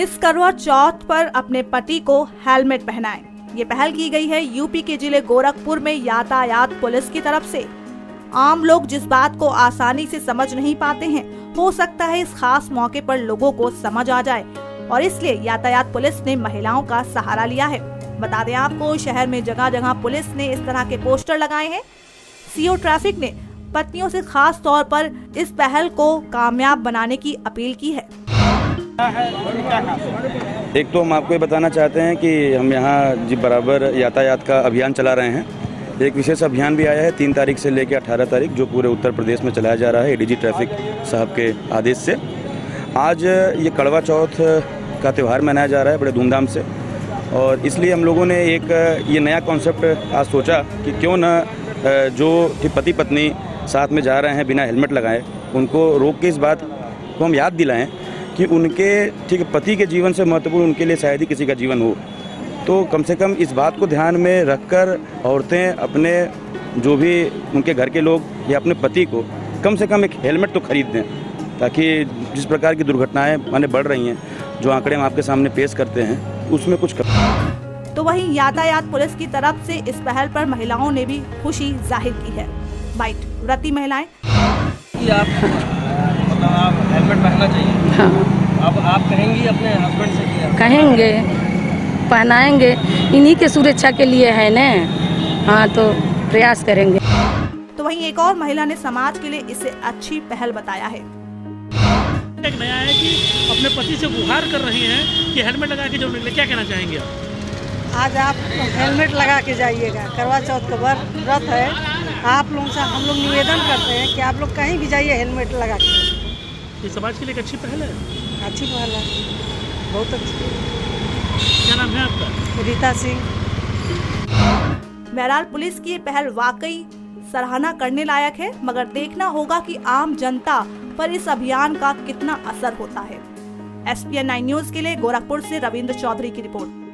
इस करवा चौथ पर अपने पति को हेलमेट पहनाएं। ये पहल की गई है यूपी के जिले गोरखपुर में यातायात पुलिस की तरफ से। आम लोग जिस बात को आसानी से समझ नहीं पाते हैं, हो सकता है इस खास मौके पर लोगों को समझ आ जाए और इसलिए यातायात पुलिस ने महिलाओं का सहारा लिया है। बता दें आपको, शहर में जगह जगह पुलिस ने इस तरह के पोस्टर लगाए हैं। सीओ ट्रैफिक ने पत्नियों से खास तौर पर इस पहल को कामयाब बनाने की अपील की है। एक तो हम आपको ये बताना चाहते हैं कि हम यहाँ जी बराबर यातायात का अभियान चला रहे हैं। एक विशेष अभियान भी आया है 3 तारीख से लेकर 18 तारीख, जो पूरे उत्तर प्रदेश में चलाया जा रहा है एडीजी ट्रैफिक साहब के आदेश से। आज ये करवा चौथ का त्यौहार मनाया जा रहा है बड़े धूमधाम से, और इसलिए हम लोगों ने एक ये नया कॉन्सेप्ट आज सोचा कि क्यों न जो पति पत्नी साथ में जा रहे हैं बिना हेलमेट लगाए, उनको रोक के इस बात को हम याद दिलाएं कि उनके पति के जीवन से महत्वपूर्ण उनके लिए शायद ही किसी का जीवन हो। तो कम से कम इस बात को ध्यान में रखकर औरतें अपने जो भी उनके घर के लोग या अपने पति को कम से कम एक हेलमेट तो खरीद दें, ताकि जिस प्रकार की दुर्घटनाएं माने बढ़ रही हैं, जो आंकड़े हम आपके सामने पेश करते हैं, उसमें कुछ तो वहीं यातायात पुलिस की तरफ से इस पहल पर महिलाओं ने भी खुशी जाहिर की है। बाइट व्रती महिलाएं आप हेलमेट पहनना चाहिए। हाँ। अब आप कहेंगी अपने हस्बैंड से कि कहेंगे, पहनाएंगे, इन्हीं के सुरक्षा के लिए है ना। हाँ, तो प्रयास करेंगे। तो वहीं एक और महिला ने समाज के लिए इसे अच्छी पहल बताया है। एक नया है कि अपने पति से गुहार कर रही हैं कि हेलमेट लगा के जरूर निकले, क्या कहना चाहेंगे आप? आज आप हेलमेट लगा के जाइएगा। करवा चौथ का व्रत है। आप लोगों से हम लोग निवेदन करते हैं कि आप लोग कहीं भी जाइए हेलमेट लगा के। ये समाज के लिए एक अच्छी पहल है। अच्छी पहल है, बहुत अच्छी। क्या नाम है आपका? रीता सिंह। बहरहाल पुलिस की ये पहल वाकई सराहना करने लायक है, मगर देखना होगा कि आम जनता पर इस अभियान का कितना असर होता है। SPN 9 न्यूज के लिए गोरखपुर से रविंद्र चौधरी की रिपोर्ट।